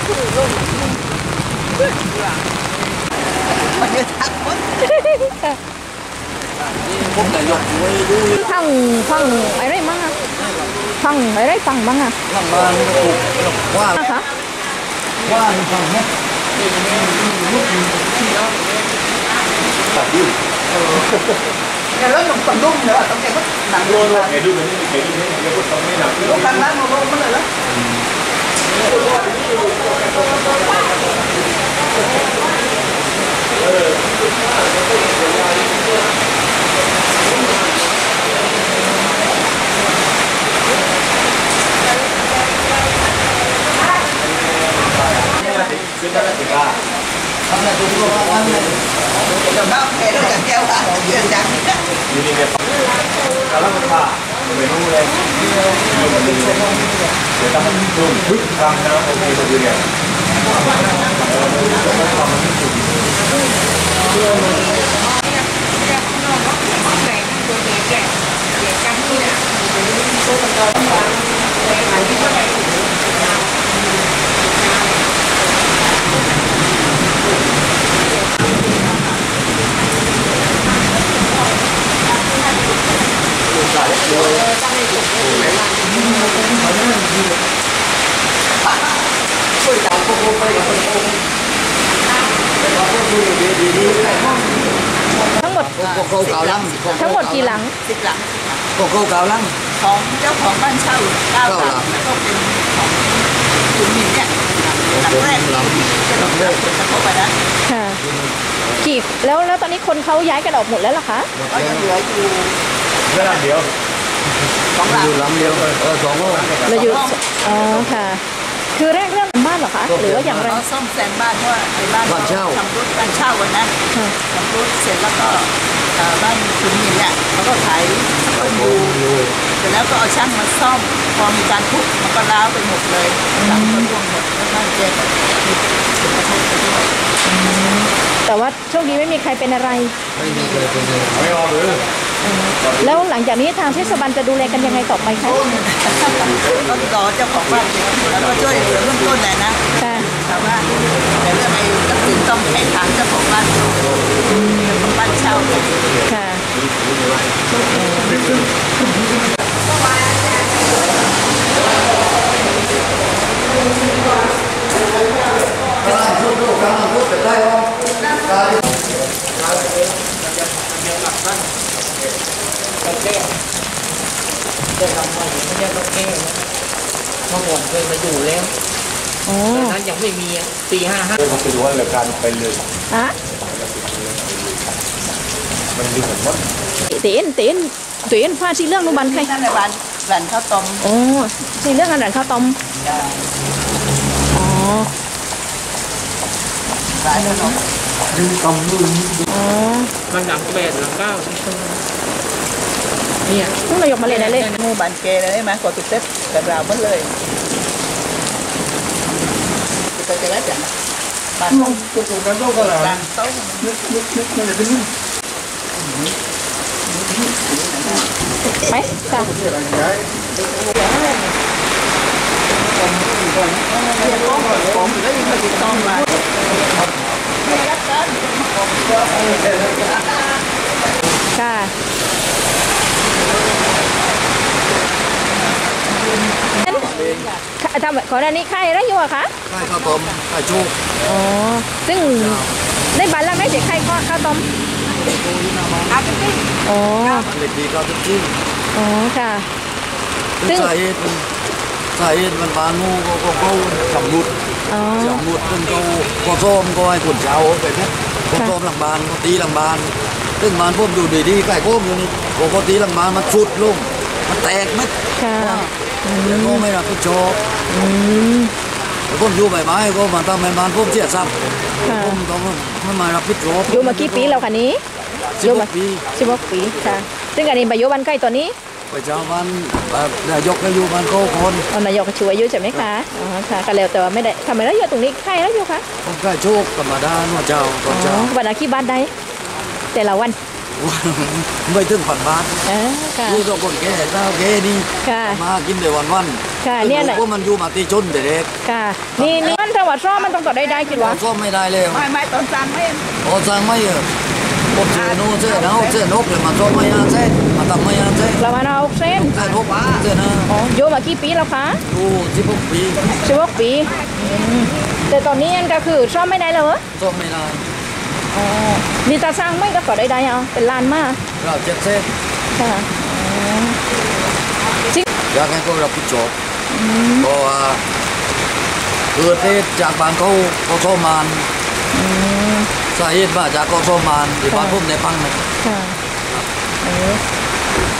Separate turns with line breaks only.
พวกนายกด้วยดู
ฟังอะไรมั่งอะฟังอะไรฟังมั่งอะ
ฟังมาว่า
คะ
ว่าฟังไหม
cái lớn trong tầm đúng nữa trong cái nặng luôn là
cái đu này cái bút tấm này nặng
lúc ăn lát nó mất rồi đó
Hôm nay tôi có ăn này.
Đồng đó kẻ nó chẳng kêu hả? Chuyện chẳng.
Ini dia. Kalau apa? Menu le. Kita belum quick ram dalam okey tu dia.
ทั้งหมด
Cô cào lăng.
ทั้งหมดกี่หลัง
10 หลัง
Cô cào lăng.
ของเจ้าของบ้านเช่า9 หลังแล้วก็เป็นของคุณมินเนี่ยหลังแรกที่จะลงรับผลกระทบไปนะ
ค่ะกี่แล้วตอนนี้คนเขาย้ายกันออกหมดแล้วเหรอคะ
ก็ยังเหลืออยู่
Dalam dia.
2 หลัง
Dù lắm điều. Gió ngô.
เราอยู่อ๋อค่ะ คือแรกเริ่มบ้านเหรอคะหรือว่าอย่างไร
ซ่อมแซมบ้านเพราะว่าในบ้านทำรถบ้านเช่าวันนั้นทำรถเสร็จแล้วก็บ้านคุณมินเนี่ยเขาก็ขายต้นยูเสร็จแล้วก็เอาช่างมาซ่อมพอมีการทุบมันก็ร้าวไปหมดเลยหลังก็ร่วงหมดแล้วบ้านแกก็มีผลกระทบไปด้วย
แต่ว่าโชคดีไม่มีใครเป็นอะไร
Kami orang.
แล้วหลังจากนี้ทางเทศบาลจะดูแลกันยังไงต่อไปคะ
ก็รอเจ้าของบ้านแล้วก็ช่วยเหลือเบื้องต้นเลยนะ
ค่ะ
ชาวบ้านแต่เรื่องไอ้ทรัพย์สินต้องให้ทางเจ้าของบ้านของบ้านเช่า
ค่ะ
เมื่อก่อนเคยมาอยู่แล้วตอนนั้นยังไม่มีปี55
Kita mesti jual lekan pellet.
อะ
Mending kan.
ตีนฟ้าชีเรื่องนุบันใคร
นั่นในบ้านหลานข้าวต้ม
อ๋อชีเรื่องอาหารข้าวต้มอ๋อ
ขายขนม
อ๋อ
มันหลัง8หลัง9เนี่ย
เพิ่งนายกมาเลยนะเลย
หมู่บ้านเกเลยได้ไหมกดติดเซ็ตแต่เราหมดเลยจะจะได้จังบ้านต้องตัวกันต้องกันแล้วต้อง
ไปค่ะ
ผมก็ยังไม่ติดต่อมา
ค่ะทำขอด้านนี้ค่ายอะไรอยู่อะคะ
Khai cao tôm, khai chu.
อ๋อซึ่งในบ้านหลังได้เด็กค่ายข้าวต้มอ๋อ
Lịch đi cao thức chi.
อ๋อค่ะ
Tức xài hếtมันbán ngu có câu chậm lụt.
อ๋อ
Chậm lụt từng câu có tôm có ai cuộn cháo phải biết. Có tôm lằng bàn, có tí lằng bàn. Tức bàn phôm dù để đi cải cốm như này. Có tí lằng bàn nó phụt luôn. Nó tẹt mất.
ค่ะ
Có mấy là cái chó. ผมอยู่ใบไม้ก็มันทำให้มันผมเสียทรัพย์ผมต้องไม่มารับผิดชอบ
อยู่มากี่ปีแล้วคะนี้
16 ปี
16 ปีค่ะซึ่งอันนี้มาอยู่บ้านใกล้ตัวนี้
ไปเจ้าบ้านนายกก็อยู่บ้านเขาคน
นายกช่วยอยู่ใช่ไหมคะอ๋อค่ะก็แล้วแต่ว่าไม่ได้ทำไมแล้วอยู่ตรงนี้ใครแล้วอยู่คะ
ผมก็โชคธรรมดาหน่วเจ้าตอนเจ้า
วันอาทิตย์บ้านใดแต่ละวัน
ไม่ถึงผ่อนบ้าน
ค่ะ
อยู่ตัวคนแก่เจ้าแก่นี่
ค่ะ
มากินเดี๋ยววัน
ค่ะเนี่ยแหละ
พวกมันอยู่มาตีชนเด็ก
ค่ะนี่มันถ้าว่าซ่อมมันต้องต่อได้คิดว่า
ซ่อมไม่ได้เลย
ไม่ตอนสั่งไม่
พอสั่งไม่ผมเจอโน่เจอเนาเจอนกเลยมาซ่อมไม่อาเส้นมาทำไม่อาเส้น
ประมาณ6 เซน
แต่นกเจอนะ
อ๋ออยู่มากี่ปีแล้วคะ
ดู16 ปี
16 ปีแต่ตอนนี้ก็คือซ่อมไม่ได้เลยเหรอ
ซ่อมไม่ได้
อ๋อนี่ตาสร้างไม่ก็ต่อได้เอาเป็นลานมาก
เรา7 เส้น
ค่ะ
อยากให้เขารับผิดชอบเพราะว่าเกิดเหตุจากบ้านเขาซ่อมมันสาเหตุมาจากเขาซ่อมมันที่บ้านผมในปังนะ
ค่ะ